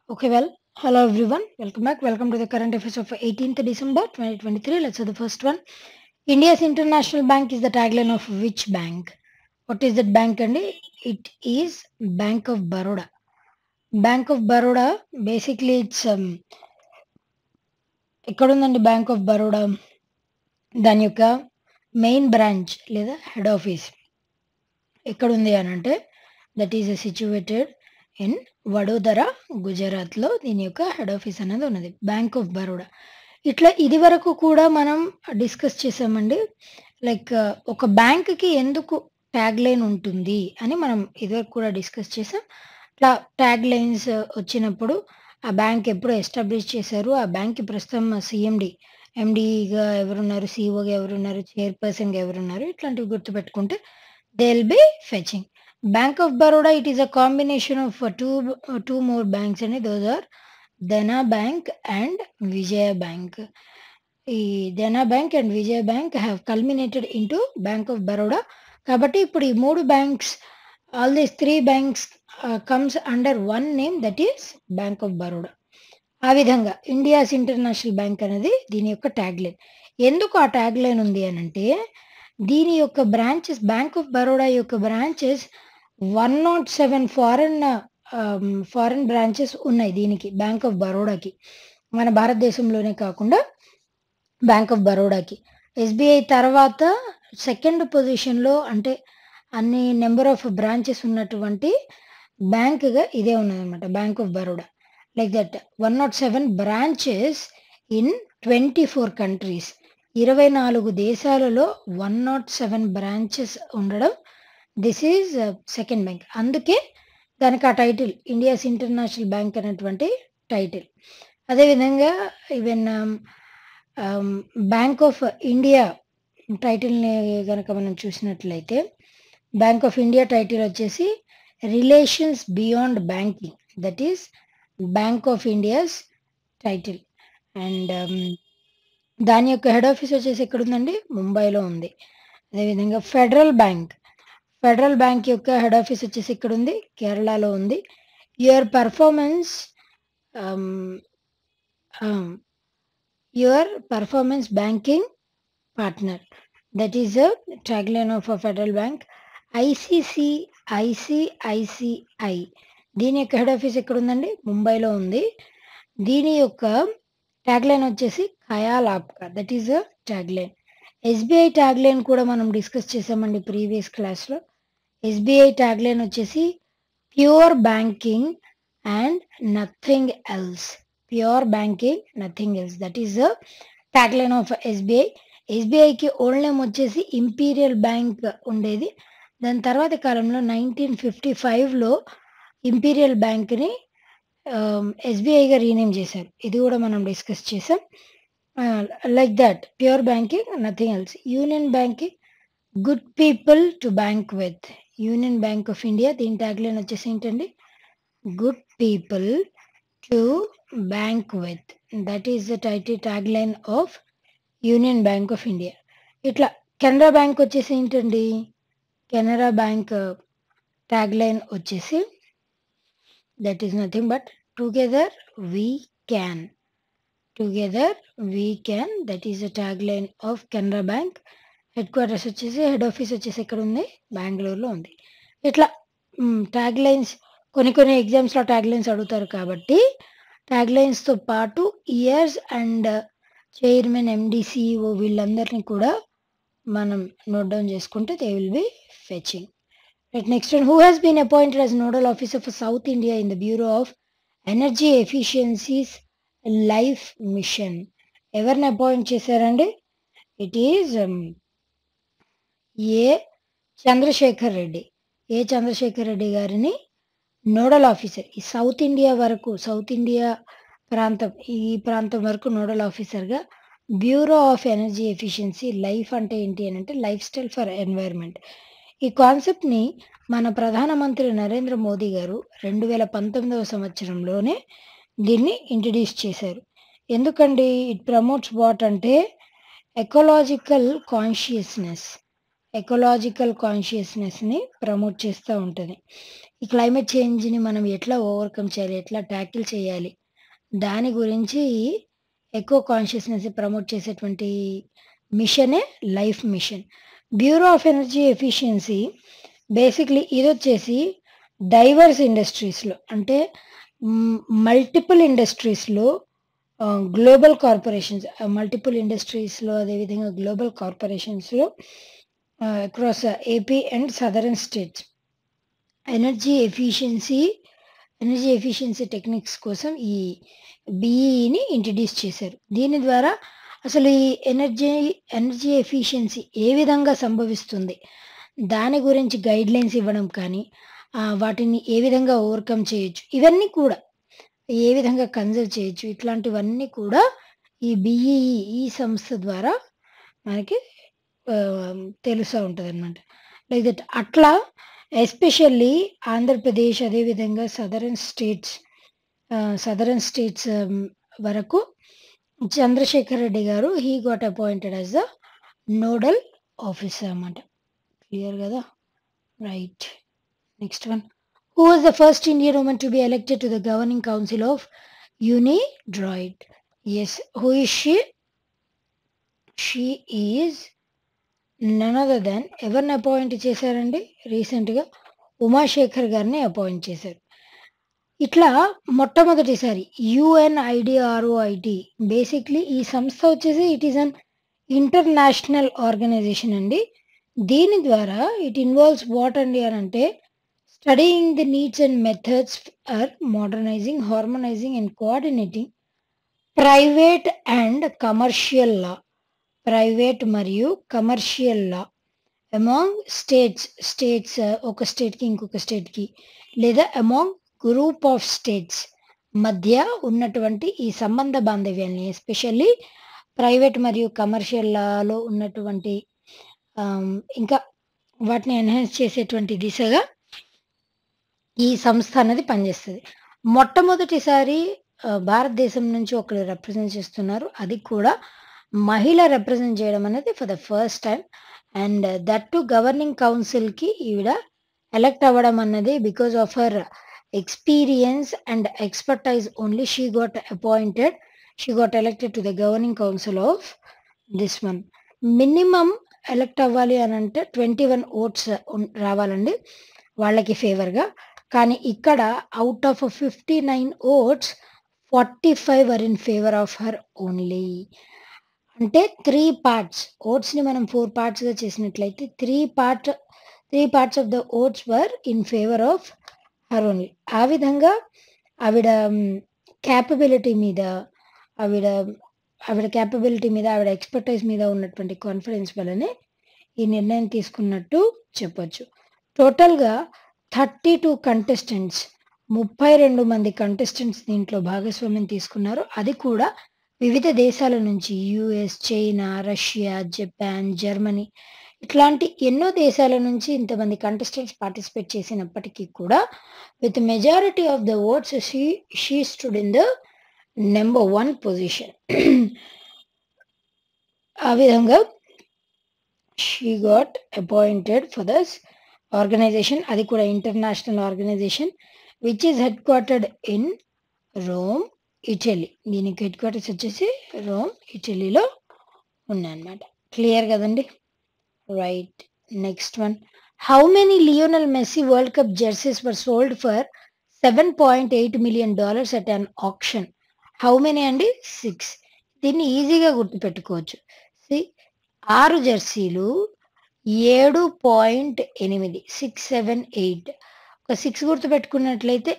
Okay, well, hello everyone. Welcome back. Welcome to the current affairs of 18th December 2023. Let's see the first one. India's International Bank is the tagline of which bank? What is that bank, Andy? It is Bank of Baroda. Bank of Baroda, basically it's ఎక్కడ ఉందండి bank of Baroda దాని యొక్క main branch లేదా head office ఎక్కడ ఉంది అని అంటే that is situated in Vadodara గుజరాత్లో దీని యొక్క హెడ్ ఆఫీస్ అనేది ఉన్నది బ్యాంక్ ఆఫ్ బరోడా. ఇట్లా ఇది వరకు కూడా మనం డిస్కస్ చేసామండి. లైక్ ఒక బ్యాంక్కి ఎందుకు ట్యాగ్ లైన్ ఉంటుంది అని మనం ఇదివరకు కూడా డిస్కస్ చేసాం. ఇట్లా ట్యాగ్ లైన్స్ వచ్చినప్పుడు ఆ బ్యాంక్ ఎప్పుడు ఎస్టాబ్లిష్ చేశారు, ఆ బ్యాంక్కి ప్రస్తుతం సిఎండి ఎండీగా ఎవరున్నారు, సిఇఓగా ఎవరున్నారు, చైర్పర్సన్గా ఎవరున్నారు, ఇట్లాంటివి గుర్తుపెట్టుకుంటే they will be fetching. Bank of Baroda, it is a combination of two more banks, and those are Dena Bank and Vijaya Bank. Dena Bank and Vijaya Bank have culminated into Bank of Baroda. Kabatti ippudu ee moodu banks, all these three banks comes under one name, that is Bank of Baroda. ఆ విధంగా India's international bank అనేది దీని యొక్క tag line. ఎందుకు ఆ tag line ఉంది అని అంటే దీని యొక్క బ్రాంచెస్, బ్యాంక్ ఆఫ్ బరోడా యొక్క బ్రాంచెస్ 107 ఫారెన్ బ్రాంచెస్ ఉన్నాయి దీనికి, బ్యాంక్ ఆఫ్ బరోడాకి. మన భారతదేశంలోనే కాకుండా బ్యాంక్ ఆఫ్ బరోడాకి ఎస్బీఐ తర్వాత సెకండ్ పొజిషన్లో, అంటే అన్ని నెంబర్ ఆఫ్ బ్రాంచెస్ ఉన్నటువంటి బ్యాంక్గా ఇదే ఉన్నదన్నమాట, bank of Baroda. Like that 107 branches in 24 countries, 24 దేశాలలో 107 బ్రాంచెస్ ఉండడం, దిస్ ఈజ్ సెకండ్ బ్యాంక్. అందుకే దానికి ఆ టైటిల్ ఇండియాస్ ఇంటర్నేషనల్ బ్యాంక్ అనేటువంటి టైటిల్. అదేవిధంగా ఈవెన్ బ్యాంక్ ఆఫ్ ఇండియా టైటిల్ని కనుక మనం చూసినట్లయితే బ్యాంక్ ఆఫ్ ఇండియా టైటిల్ వచ్చేసి relations beyond banking, that is bank of India's title. And దాని యొక్క హెడ్ ఆఫీస్ వచ్చేసి ఎక్కడ ఉందండి, ముంబైలో ఉంది. అదేవిధంగా ఫెడరల్ బ్యాంక్ యొక్క హెడ్ ఆఫీస్ వచ్చేసి ఇక్కడ ఉంది, కేరళలో ఉంది. Your performance banking partner, that is the tag line of federal bank. ICICI దీని యొక్క హెడ్ ఆఫీస్ ఎక్కడ ఉందండి, ముంబైలో ఉంది. దీని యొక్క ట్యాగ్ లైన్ వచ్చేసి ఖయాల్ ఆప్కా, that is the tag line. SBI tag line కూడా మనం డిస్కస్ చేసామండి ప్రీవియస్ క్లాస్లో. ఎస్బీఐ ట్యాగ్ లైన్ వచ్చేసి pure banking and nothing else, that is the tag line of SBI. ఎస్బీఐకి ఓల్డ్ నేమ్ వచ్చేసి ఇంపీరియల్ బ్యాంక్ ఉండేది. దాని తర్వాత కాలంలో 1955లో ఇంపీరియల్ బ్యాంక్ని ఎస్బీఐగా రీనేమ్ చేశారు. ఇది కూడా మనం డిస్కస్ చేసాం. Like that pure banking, nothing else. Union banking, good people to bank with. Union bank of India దీని ట్యాగ్ లైన్ వచ్చేసి ఏంటండి, good people to bank with, that is the tag line of union bank of India. ఇట్లా Canara bank వచ్చేసి ఏంటండి, Canara bank tag line వచ్చేసి that is nothing but together we can, that is the tag line of Canara bank. Headquarters వచ్చేసి, head office వచ్చేసి ఎక్కడ ఉంది, బెంగళూరులో ఉంది. ఇట్లా ట్యాగ్ లైన్స్ కొన్ని ఎగ్జామ్స్లో ట్యాగ్ లైన్స్ అడుగుతారు కాబట్టి ట్యాగ్ లైన్స్తో పాటు years and chairman, MD, CEO వీళ్ళందరినీ కూడా మనం నోట్ డౌన్ చేసుకుంటే they will be fetching. Right, next one. Who has been appointed as nodal officer for south India in the bureau of energy efficiencies life mission? ఎవరిని appoint చేశారండి? It is A Chandrashekar Reddy గారిని nodal officer, ఈ south India ప్రాంతం వరకు nodal ఆఫీసర్గా bureau of energy efficiency. Life అంటే ఏంటి అని అంటే లైఫ్ స్టైల్ ఫర్ ఎన్వైర్న్మెంట్. ఈ కాన్సెప్ట్ని మన ప్రధానమంత్రి నరేంద్ర మోదీ గారు 2019వ సంవత్సరంలోనే దీన్ని ఇంట్రడ్యూస్ చేశారు. ఎందుకండి? ఇట్ ప్రమోట్స్ వాట్ అంటే ఎకలాజికల్ కాన్షియస్నెస్, ఎకలాజికల్ కాన్షియస్‌నెస్‌ని ప్రమోట్ చేస్తా ఉంటది. ఈ క్లైమేట్ చేంజ్‌ని మనం ఎట్లా ఓవర్‌కమ్ చేయాలి? ఎట్లా టాకిల్ చేయాలి? దాని గురించి ఎక్కువ కాన్షియస్‌నెస్ ప్రమోట్ చేసేటువంటి మిషనే life mission. Bureau of energy efficiency basically ఇదొచ్చేసి డైవర్స్ ఇండస్ట్రీస్‌లో అంటే హ్మ్, మల్టిపుల్ ఇండస్ట్రీస్‌లో గ్లోబల్ కార్పొరేషన్స్ మల్టిపుల్ ఇండస్ట్రీస్‌లో అదేవిధంగా గ్లోబల్ కార్పొరేషన్స్‌లో across AP and southern states energy efficiency energy efficiency techniques కోసం ఈ బీఈని ఇంట్రడ్యూస్ చేశారు. దీని ద్వారా అసలు ఈ ఎనర్జీ ఎఫిషియన్సీ ఏ విధంగా సంభవిస్తుంది? దాని గురించి గైడ్‌లైన్స్ ఇవ్వడం కానీ, వాటిని ఏ విధంగా ఓవర్‌కమ్ చేయొచ్చు? ఇవన్నీ కూడా ఏ విధంగా కన్జర్వ్ చేయొచ్చు? ఇట్లాంటివన్నీ కూడా ఈ బీఈఈ ఈ సంస్థ ద్వారా మనకి తెలుస్తా ఉంటదనమాట. లైక్ దట్ అట్లా ఎస్పెషల్లీ ఆంధ్రప్రదేశ్ అదేవిధంగా సదరన్ స్టేట్స్ వరకు చంద్రశేఖర్ రెడ్డి గారు he got appointed as the nodal officer అన్నమాట. క్లియర్ కదా? Right. Next one. Who was the first Indian women to be elected to the governing council of UNIDROIT? Yes. Who is she? She is none other than ఎవరిని appoint చేశారండి రీసెంట్‌గా? ఉమాశేఖర్ గారిని appoint చేశారు. ఇట్లా మొట్టమొదటిసారి యుఎన్ఐడిఆర్ఓఐటి basically ఈ సంస్థ వచ్చేసి it is an international organisation అండి. దీని ద్వారా ఇట్ ఇన్వాల్వ్స్ వాట్ అండి అనంటే studying the needs and methods for modernising, harmonising and coordinating private and commercial law. Private మరియు కమర్షియల్ లా అమాంగ్ స్టేట్స్ ఒక స్టేట్‌కి ఇంకొక స్టేట్‌కి లేదా అమాంగ్ గ్రూప్ ఆఫ్ స్టేట్స్ మధ్య ఉన్నటువంటి ఈ సంబంధ బాంధవ్యాల్ని ఎస్పెషల్లీ ప్రైవేట్ మరియు కమర్షియల్ లాలో ఉన్నటువంటి ఇంకా వాటిని ఎన్హాన్స్ చేసేటువంటి దిశగా ఈ సంస్థ అనేది పనిచేస్తది. మొట్టమొదటిసారి భారతదేశం నుంచి ఒకళ్ళు రిప్రజెంట్ చేస్తున్నారు. అది కూడా మహిళ రిప్రజెంట్ చేయడం అనేది for the first time. And that too governing కౌన్సిల్‌కి ఈవిడ ఎలెక్ట్ అవ్వడం అన్నది because of her experience and expertise only she got elected to the governing council of this one. Minimum elect అవ్వాలి అనంటే 21 ఓట్స్ రావాలండి వాళ్ళకి ఫేవర్‌గా. కానీ ఇక్కడ out of 59 votes 45 are in favour of her only. అంటే 3 పార్ట్స్ ఓట్స్‌ని మనం 4 పార్ట్స్‌గా చేసినట్లయితే 3 parts of the votes were in favour of her only. ఆ విధంగా ఆవిడ క్యాపబిలిటీ మీద ఆవిడ ఆవిడ ఎక్స్‌పర్టైజ్ మీద ఉన్నటువంటి కాన్ఫిడెన్స్ వల్లనే ఈ నిర్ణయం తీసుకున్నట్టు చెప్పొచ్చు. టోటల్‌గా 32 కంటెస్టెంట్స్ 32 మంది కంటెస్టెంట్స్ దీంట్లో భాగస్వామ్యం తీసుకున్నారు. అది కూడా వివిధ దేశాల నుంచి US, China, Russia, Japan, Germany ఇట్లాంటి ఎన్నో దేశాల నుంచి ఇంతమంది కంటెస్టెంట్స్ పార్టిసిపేట్ చేసినప్పటికీ కూడా with majority of the votes she stood in the number 1 position. ఆ విధంగా she got appointed for this organisation. అది కూడా international organisation which is headquartered in Rome, Italy. దీనికి హెడ్ క్వార్టర్స్ వచ్చేసి రోమ్, ఇటలీలో ఉన్నాయన్నమాట. క్లియర్ కదండి? Right. Next one. How many Lionel Messi world cup jerseys were sold for $7.8 million at an auction? How many అండి? 6. దీన్ని ఈజీగా గుర్తుపెట్టుకోవచ్చు. 6 జెర్సీలు 7.8 6, 7, 8 ఒక 6 గుర్తుపెట్టుకున్నట్లయితే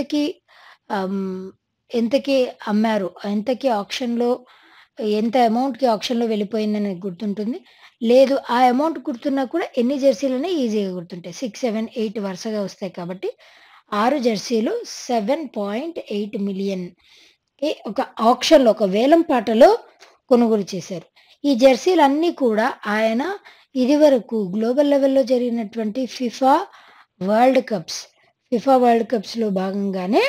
ఎంతకి అమ్మారు, ఎంతకి ఆక్షన్‌లో ఎంత అమౌంట్‌కి ఆక్షన్‌లో వెళ్ళిపోయిందనేది గుర్తుంటుంది. లేదు ఆ అమౌంట్ గుర్తున్నా కూడా ఎన్ని జెర్సీలనే ఈజీగా గుర్తుంటాయి. 6, 7, 8 వరుసగా వస్తాయి కాబట్టి 6 జెర్సీలు 7.8 మిలియన్‌కి ఒక ఆక్షన్‌లో ఒక వేలం పాటలో కొనుగోలు చేశారు. ఈ జెర్సీలన్నీ కూడా ఆయన ఇదివరకు గ్లోబల్ లెవెల్‌లో జరిగినటువంటి ఫిఫా వరల్డ్ కప్స్‌లో భాగంగానే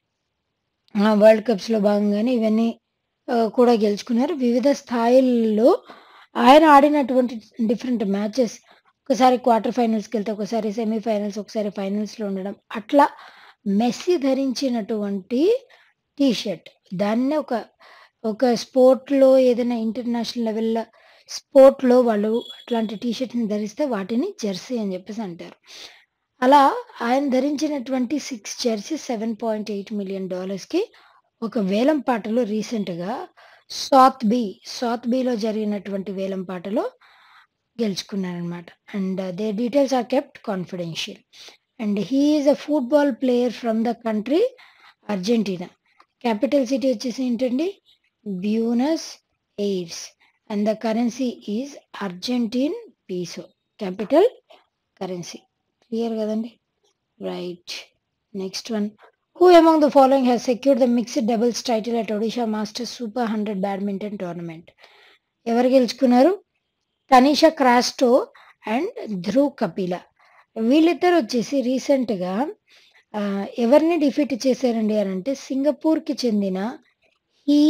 ఇవన్నీ కూడా గెలుచుకున్నారు. వివిధ స్థాయిల్లో ఆయన ఆడినటువంటి డిఫరెంట్ మ్యాచెస్ ఒకసారి క్వార్టర్ ఫైనల్స్‌కెళ్తే, ఒకసారి సెమీఫైనల్స్, ఒకసారి ఫైనల్స్‌లో ఉండడం. అట్లా మెస్సీ ధరించినటువంటి టీ షర్ట్. దాన్నే ఒక స్పోర్ట్‌లో ఏదైనా ఇంటర్నేషనల్ లెవెల్‌లో స్పోర్ట్‌లో వాళ్ళు అట్లాంటి టీ షర్ట్‌ని ధరిస్తే వాటిని జెర్సీ అని జెప్పేసి అంటారు. అలా ఆయన ధరించినటువంటి 6 జెర్సీస్ $7.8 మిలియన్ ఒక వేలం పాటలో రీసెంట్‌గా సాత్‌బీలో జరిగినటువంటి వేలం పాటలో గెలుచుకున్నారనమాట. And their details are kept confidential. And he is a football player from the country Argentina. Capital city వచ్చేసి ఏంటండి? Buenos Aires. And the currency is Argentine peso. Capital currency. Clear గదండీ! Right. Next one. Who among the following has secured the mixed doubles title at Odisha masters super 100 badminton tournament? ఎవరు గెలుచుకున్నారు? Tanisha Crasto and Dhruv Kapila. వీళ్ళిద్దరు వచ్చేసి రీసెంట్‌గా ఎవరిని defeat చేశారండి అనంటే సింగపూర్‌కి చెందిన Hee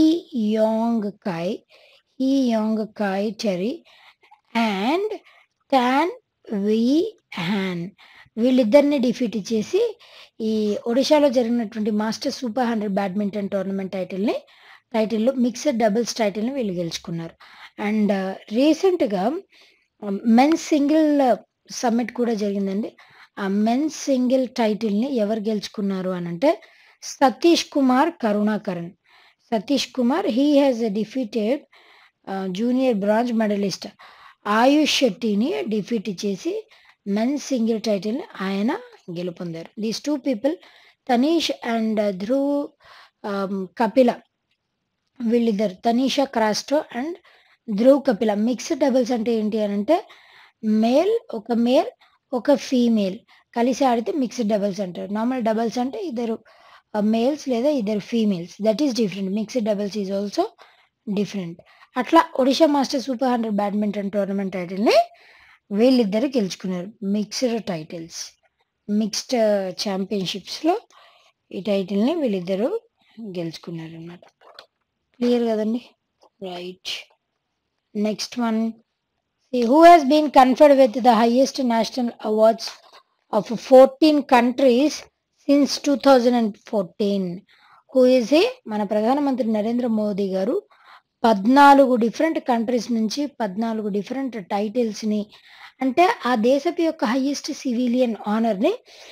Yong Kai Terry and Tan Wei Han. వీళ్ళిద్దరిని డిఫీట్ చేసి ఈ ఒడిషాలో జరిగినటువంటి మాస్టర్స్ సూపర్ 100 బ్యాడ్మింటన్ టోర్నమెంట్ టైటిల్‌లో మిక్స్డ్ డబుల్స్ టైటిల్‌ని వీళ్ళు గెలుచుకున్నారు. అండ్ రీసెంట్‌గా మెన్స్ సింగిల్ సమ్మిట్ కూడా జరిగిందండి. ఆ మెన్స్ సింగిల్ టైటిల్‌ని ఎవరు గెలుచుకున్నారు అనంటే Satish Kumar Karunakaran. Satish Kumar he has defeated junior bronze medallist Ayush షెట్టిని డిఫీట్ చేసి మెన్స్ సింగిల్ టైటిల్‌ని ఆయన గెలుపొందారు. These 2 people Tanish and Dhruv Kapila వీళ్ళిద్దరు Tanisha Crasto and Dhruv Kapila. Mixed doubles అంటే ఏంటి అనంటే మేల్, ఒక ఫీమేల్ కలిసి ఆడితే మిక్స్డ్ డబుల్స్ అంటారు. నార్మల్ డబుల్స్ అంటే ఇద్దరు మేల్స్ లేదా ఇద్దరు females. That is different. Mixed doubles is also different. అట్లా Odisha masters super 100 badminton tournament టైటిల్‌ని వీళ్ళిద్దరు గెలుచుకున్నారు. మిక్స్డ్ ఛాంపియన్‌షిప్స్‌లో ఈ టైటిల్‌ని వీళ్ళిద్దరూ గెలుచుకున్నారనమాట. క్లియర్ గదండీ! Right. Next one. Who has been conferred with the highest national awards of 14 countries since 2014? Who is he? మన ప్రధానమంత్రి నరేంద్ర మోదీ గారు 14 డిఫరెంట్ కంట్రీస్ నుంచి 14 డిఫరెంట్ టైటిల్స్‌ని అంటే ఆ దేశపు యొక్క హైయెస్ట్ సివిలియన్ ఆనర్‌ని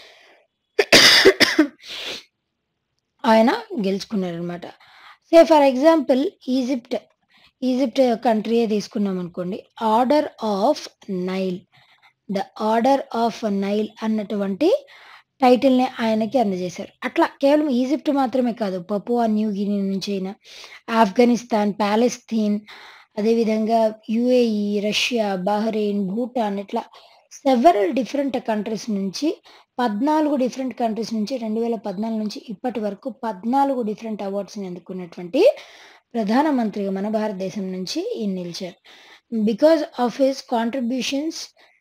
ఆయన గెలుచుకున్నారనమాట. సే ఫర్ ఎగ్జాంపుల్ ఈజిప్ట్ కంట్రీయే తీసుకున్నామనుకోండి. ఆర్డర్ ఆఫ్ నైల్ అన్నటువంటి టైటిల్‌ని ఆయనకి అందజేశారు. అట్లా కేవలం ఈజిప్ట్ మాత్రమే కాదు. పపువా న్యూ గిని నుంచి అయినా, ఆఫ్ఘనిస్తాన్, పాలస్తీన్, అదేవిధంగా యూఏఈ, రష్యా, బహ్రెయిన్, భూటాన్ ఇట్లా సెవెరల్ డిఫరెంట్ కంట్రీస్ నుంచి 14 డిఫరెంట్ కంట్రీస్ నుంచి 2014 నుంచి ఇప్పటి వరకు 14 డిఫరెంట్ అవార్డ్స్‌ని అందుకున్నటువంటి ప్రధానమంత్రిగా మన భారతదేశం నుంచి ఈయన నిలిచారు. Because of his contributions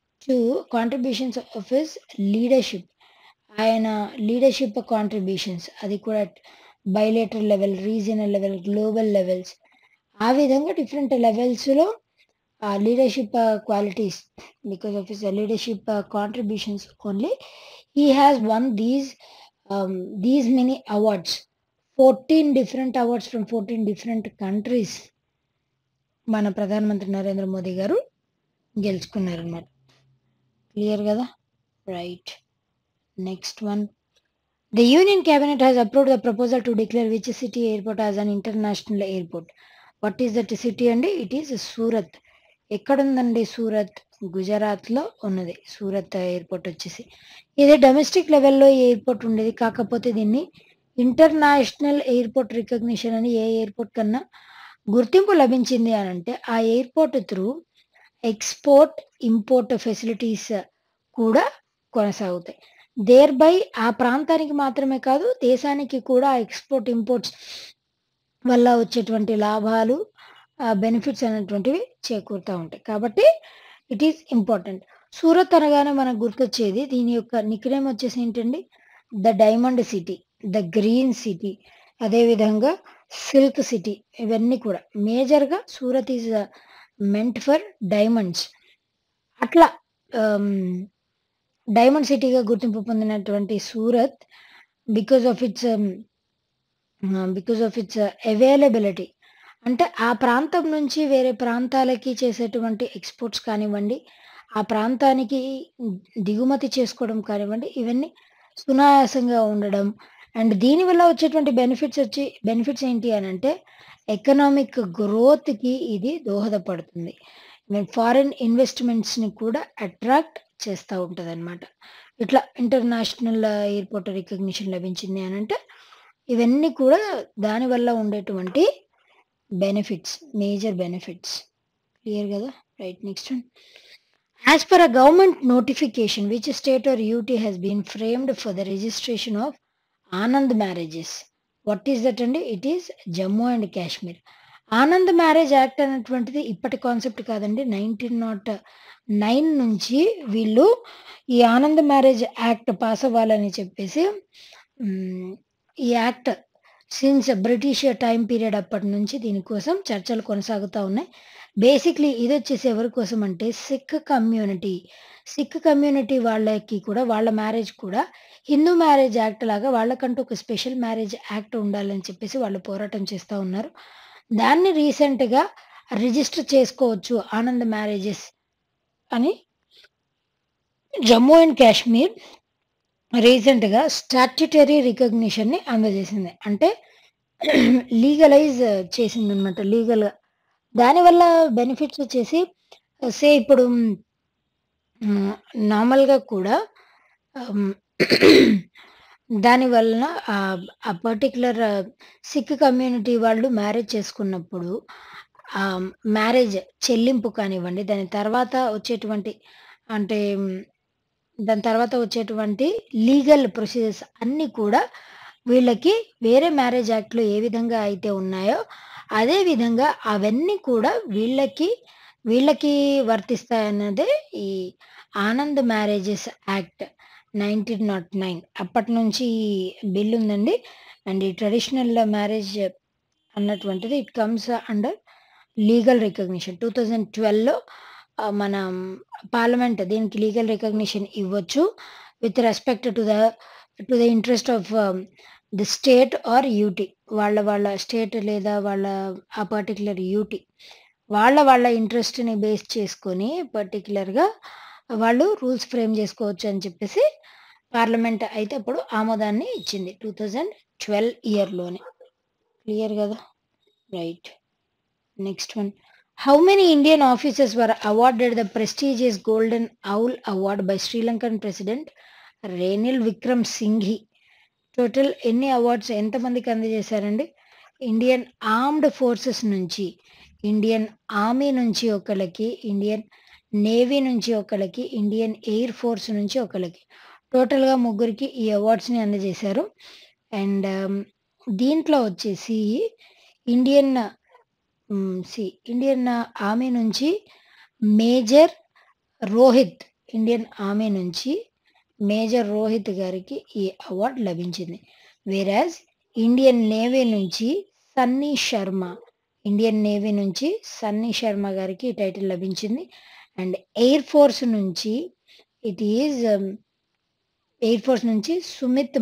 of his leadership. ఆయన లీడర్‌షిప్ కాంట్రిబ్యూషన్స్ అది కూడా bilateral level, regional level, global levels ఆ విధంగా డిఫరెంట్ లెవెల్స్‌లో leadership qualities because of his leadership contributions only he has won these many awards. 14 different awards from 14 different countries మన ప్రధానమంత్రి నరేంద్ర మోదీ గారు గెలుచుకున్నారనమాట. Clear గదా! Right. Next one. The Union Cabinet has approved the proposal to declare which city airport as an international airport. What is that city అండి? It is Surat. ఎక్కడుందండి సూరత్? గుజరాత్‌లో ఉన్నది. Surat airport వచ్చేసి. ఇది డొమెస్టిక్ లెవెల్‌లో ఎయిర్‌పోర్ట్ ఉండేది. కాకపోతే దీన్ని ఇంటర్నేషనల్ ఎయిర్‌పోర్ట్ రికగ్నిషన్ అని ఏ ఎయిర్‌పోర్ట్ కన్నా గుర్తింపు లభించింది అనంటే ఆ airport through export, import facilities కూడా కొనసాగుతాయి. దేర్‌బై ఆ ప్రాంతానికి మాత్రమే కాదు దేశానికి కూడా ఎక్స్‌పోర్ట్, ఇంపోర్ట్స్ వల్ల వచ్చేటువంటి లాభాలు, బెనిఫిట్స్ అనేటువంటివి చేకూరుతా ఉంటాయి. కాబట్టి ఇట్ ఈస్ ఇంపార్టెంట్. సూరత్ అనగానే మనకు గుర్తొచ్చేది దీని యొక్క నిక్‌నేమ్ వచ్చేసి ఏంటండి? The diamond city, the green city, అదేవిధంగా సిల్క్ సిటీ ఇవన్నీ కూడా మేజర్‌గా Surat is meant for diamonds. అట్లా డైమండ్ సిటీగా గుర్తింపు పొందినటువంటి Surat because of its availability. అంటే ఆ ప్రాంతం నుంచి వేరే ప్రాంతాలకి చేసేటువంటి ఎక్స్‌పోర్ట్స్ కానివ్వండి, ఆ ప్రాంతానికి దిగుమతి చేసుకోవడం కానివ్వండి, ఇవన్నీ సునాయాసంగా ఉండడం. అండ్ దీనివల్ల వచ్చేటువంటి బెనిఫిట్స్ ఏంటి అనంటే, ఎకనామిక్ గ్రోత్‌కి ఇది దోహదపడుతుంది. ఫారిన్ ఇన్వెస్ట్‌మెంట్స్‌ని కూడా అట్రాక్ట్ చేస్తా ఉంటదనమాట. ఇట్లా ఇంటర్నేషనల్ ఎయిర్‌పోర్ట్ రికగ్నిషన్ లభించింది అనంటే, ఇవన్నీ కూడా దానివల్ల ఉండేటువంటి మేజర్ బెనిఫిట్స్. క్లియర్ గదా! Right. Next one. As per a government notification, which state or UT has been framed for the registration of Anand marriages? What is that అండి? It is Jammu and Kashmir. Anand marriage act అనేటువంటిది ఇప్పటి concept కాదండి. 1909 నుంచి వీళ్ళు ఈ Anand marriage act pass అవ్వాలని చెప్పేసి ఈ act since British time period అప్పటి నుంచి దీనికోసం చర్చలు కొనసాగుతా ఉన్నాయి. బేసిక్‌లీ ఇదొచ్చేసి ఎవరి కోసం అంటే సిక్ కమ్యూనిటీ వాళ్ళకి కూడా వాళ్ళ మ్యారేజ్ కూడా హిందూ మ్యారేజ్ యాక్ట్ లాగా వాళ్ళకంటూ ఒక స్పెషల్ మ్యారేజ్ యాక్ట్ ఉండాలని చెప్పేసి వాళ్ళు పోరాటం చేస్తా ఉన్నారు. దాన్ని రీసెంట్‌గా రిజిస్టర్ చేసుకోవచ్చు ఆనంద్ మ్యారేజెస్ అని జమ్మూ అండ్ కాశ్మీర్ రీసెంట్‌గా స్టాట్యుటరీ రికగ్నిషన్‌ని అందజేసింది. అంటే లీగలైజ్ చేసిందనమాట లీగల్‌గా. దానివల్ల బెనిఫిట్స్ వచ్చేసి ఇప్పుడు నార్మల్‌గా కూడా హ్మ్. దాని వలన ఆ పర్టిక్యులర్ సిక్ కమ్యూనిటీ వాళ్ళు మ్యారేజ్ చేసుకున్నప్పుడు మ్యారేజ్ చెల్లింపు కానివ్వండి, అంటే దాని తర్వాత వచ్చేటువంటి లీగల్ ప్రొసీజర్స్ అన్నీ కూడా వీళ్ళకి వేరే మ్యారేజ్ యాక్ట్‌లో ఏ విధంగా అయితే ఉన్నాయో, అదే విధంగా అవన్నీ కూడా వీళ్ళకి వర్తిస్తాయన్నదే ఈ ఆనంద్ మ్యారేజెస్ యాక్ట్ 1909 అప్పటి నుంచి బిల్ ఉందండి. అండ్ ఈ ట్రెడిషనల్ మ్యారేజ్ అన్నటువంటిది it comes under legal recognition. 2012లో మన పార్లమెంట్ దీనికి లీగల్ రికగ్నిషన్ ఇవ్వచ్చు with respect to the interest of the state or UT. వాళ్ళ స్టేట్ లేదా ఆ పర్టిక్యులర్ యూటీ వాళ్ళ ఇంట్రెస్ట్‌ని బేస్ చేసుకొని పర్టిక్యులర్‌గా వాళ్ళు రూల్స్ ఫ్రేమ్ చేసుకోవచ్చు అని చెప్పేసి పార్లమెంట్ అయితే అప్పుడు ఆమోదాన్ని ఇచ్చింది 2012 ఇయర్‌లోనే. క్లియర్ గదా! Right. Next one. How many Indian officers were awarded the prestigious Golden Owl Award by Sri Lankan President Ranil Wickremesinghe? Total ఎన్ని అవార్డ్స్ ఎంతమందికి అందజేశారండి? ఇండియన్ ఆర్మ్డ్ ఫోర్సెస్ నుంచి, ఇండియన్ ఆర్మీ నుంచి ఒకళ్ళకి, ఇండియన్ నేవీ నుంచి ఒకళ్ళకి, ఇండియన్ ఎయిర్ ఫోర్స్ నుంచి ఒకళ్ళకి, టోటల్‌గా ముగ్గురికి ఈ అవార్డ్స్‌ని అందజేశారు. అండ్ దీంట్లో వచ్చేసి ఇండియన్ ఇండియన్ ఆర్మీ నుంచి మేజర్ రోహిత్, ఇండియన్ ఆర్మీ నుంచి మేజర్ రోహిత్ గారికి ఈ అవార్డ్ లభించింది. వేరాజ్ ఇండియన్ నేవీ నుంచి సన్నీ శర్మ గారికి ఈ టైటిల్ లభించింది. అండ్ ఎయిర్ ఫోర్స్ నుంచి సుమిత్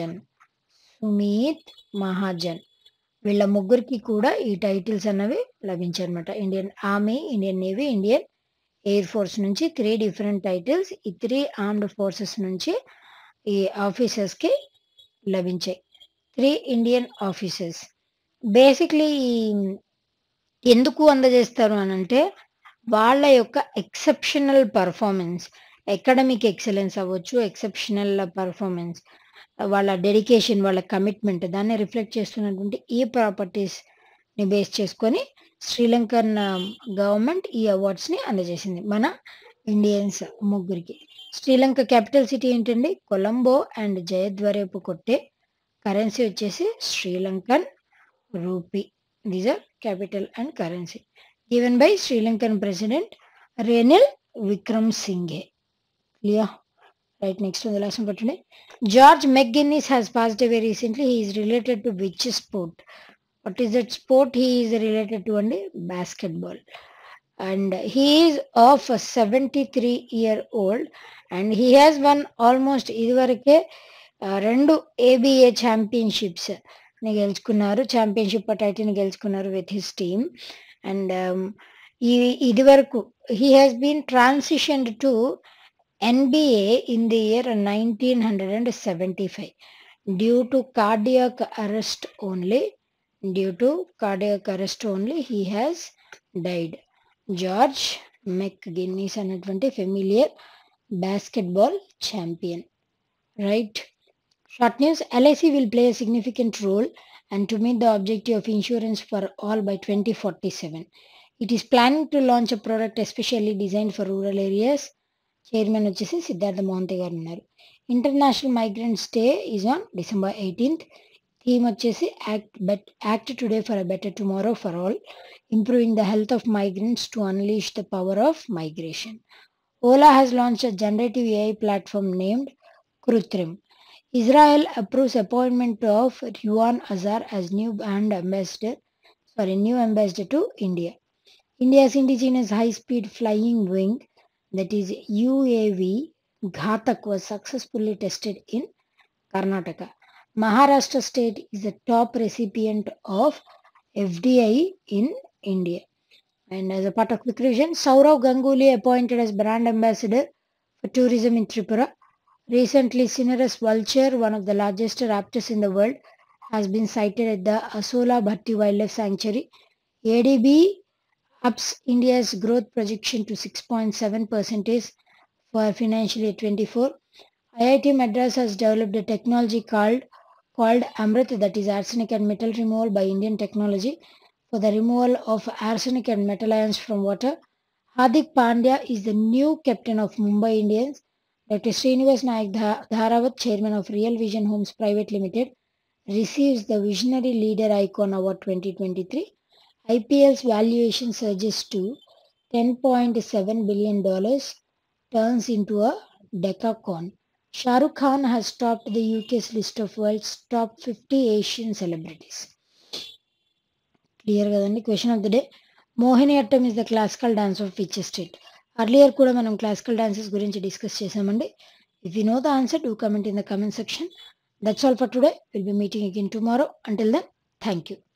మహాజన్ వీళ్ళ ముగ్గురికి కూడా ఈ టైటిల్స్ అన్నవి లభించాయన్నమాట. Indian army, Indian navy, Indian air force నుంచి 3 డిఫరెంట్ టైటిల్స్ ఈ 3 ఆర్మ్డ్ ఫోర్సెస్ నుంచి ఈ ఆఫీసర్స్‌కి లభించాయి. 3 ఇండియన్ ఆఫీసర్స్. బేసిక్‌లీ ఎందుకు అందజేస్తారు అనంటే, వాళ్ళ యొక్క ఎక్సెప్షనల్ పెర్ఫార్మన్స్, అకాడమిక్ ఎక్సలెన్స్ అవ్వచ్చు, ఎక్సెప్షనల్ పెర్ఫార్మన్స్, వాళ్ళ డెడికేషన్, వాళ్ళ కమిట్మెంట్ దాన్ని రిఫ్లెక్ట్ చేస్తున్నటువంటి ఈ ప్రాపర్టీస్‌ని బేస్ చేసుకొని శ్రీలంకన్ గవర్నమెంట్ ఈ అవార్డ్స్‌ని అందజేసింది మన ఇండియన్స్ ముగ్గురికి. శ్రీలంక క్యాపిటల్ సిటీ ఏంటండి? కొలంబో. అండ్ జయద్వరేపు కొట్టే కరెన్సీ వచ్చేసి Sri Lankan rupee. These are capital and currency given by Sri Lankan president Ranil Wickremesinghe. Clear? Right, next one, the last one for today. George McGuinness has passed away recently. He is related to which sport? What is that sport he is related to? And basketball. and he is of 73-year-old and he has won almost ఇదివరకే రెండు ABA championships ని గెలుచుకున్నారు, championship title గెలుచుకున్నారు with his team. And ఇది వరకు he has been transitioned to NBA in the year 1975 due to cardiac arrest only. Due to cardiac arrest only, he has died. George McGuinness అనేటువంటి familiar basketball champion. Right. Short news: LIC will play a significant role and to meet the objective of insurance for all by 2047. It is planning to launch a product especially designed for rural areas. Chairman వచ్చేసి సిద్ధార్థ మోహంతి గారు ఉన్నారు. International migrants day is on December 18th. Theme వచ్చేసి act today for a better tomorrow for all, improving the health of migrants to unleash the power of migration. Ola has launched a generative AI platform named Krutrim. Israel approves appointment of Ruwan Azar as new ambassador to India. India's indigenous high-speed flying wing, that is UAV, Ghatak, was successfully tested in Karnataka. Maharashtra state is the top recipient of FDI in India. And as a part of quick revision, Saurav Ganguly appointed as brand ambassador for tourism in Tripura. Recently, Cinerus vulture, one of the largest raptors in the world, has been sighted at the Asola Bhatti Wildlife Sanctuary. ADB ups India's growth projection to 6.7% for financial year 24. IIT Madras has developed a technology called Amrit, that is arsenic and metal removal by Indian technology, for the removal of arsenic and metal ions from water. Hardik Pandya is the new captain of Mumbai Indians. Dr. Srinivas Nayak Dharawat, chairman of Real Vision Homes Private Limited, receives the Visionary Leader Icon Award 2023. IPL's valuation surges to $10.7 billion, turns into a decacorn. Shah Rukh Khan has topped the UK's list of world's top 50 Asian celebrities. Clear కదండి. Question of the day: Mohiniyattam is the classical dance of which state? Earlier కూడా మనం classical dances గురించి discuss చేసామండి. If you know the answer, do comment in the comment section. That's all for today. Will be meeting again tomorrow. Until then, thank you.